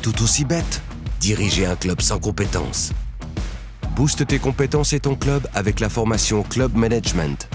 tout aussi bête. Diriger un club sans compétences. Booste tes compétences et ton club avec la formation Club Management.